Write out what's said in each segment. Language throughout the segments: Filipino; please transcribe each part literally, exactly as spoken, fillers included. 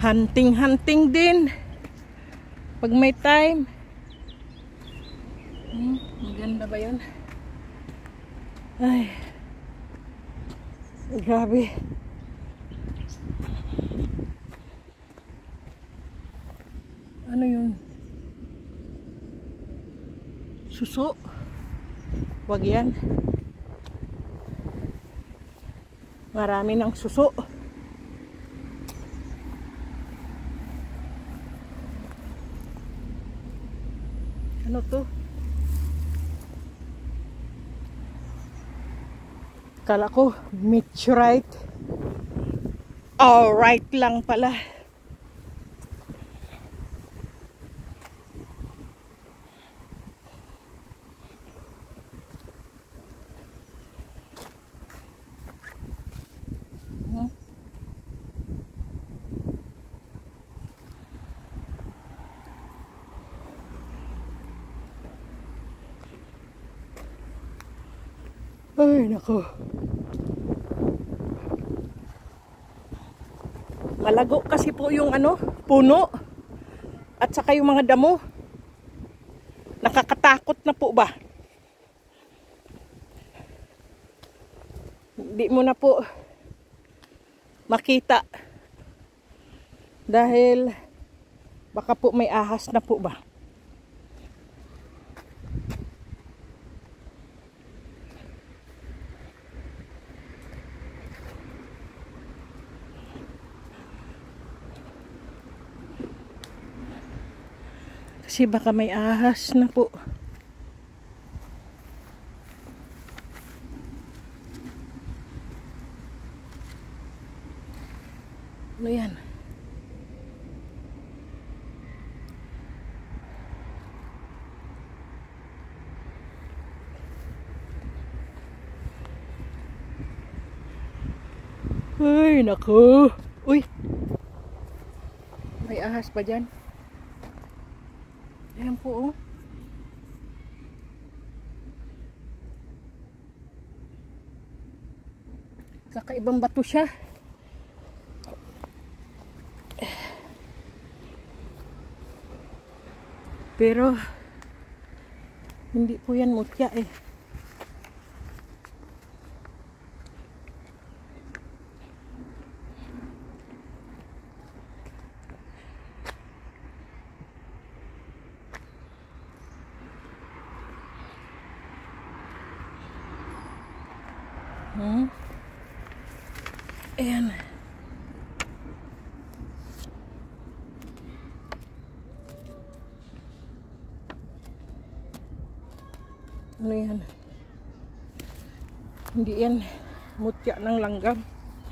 hunting-hunting din pag may time. Hmm, maganda ba yun? Ay, grabe. Ano yun? Suso? Wag yan. Marami ng suso. Ano to? Kala ko meteorite. Alright lang pala. Ay, nako. Malago kasi po yung ano, puno. At saka yung mga damo. Nakakatakot na po ba? Hindi mo na po makita. Dahil baka po may ahas na po ba? Kasi baka may ahas na po. Ano yan? Ay, naku. Uy. May ahas pa dyan. Ayan po, oh. Kakaibang bato siya. Pero hindi po yan mutya eh. Hmm. Ayan. Ano yan? Hindi yan mutya ng langgam.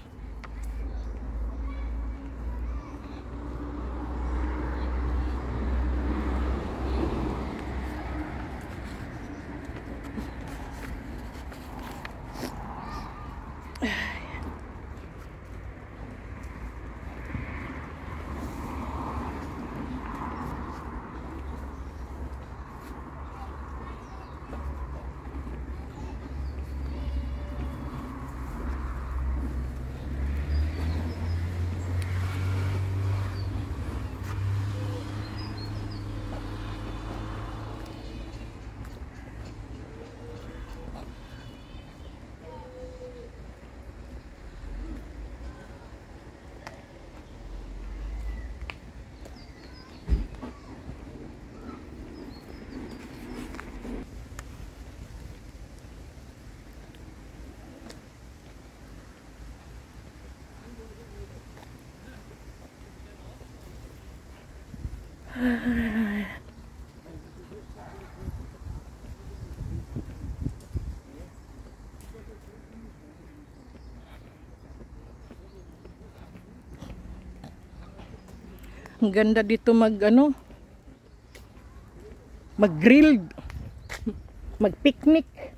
Ang ganda dito mag ano, mag-grilled, mag-picnic.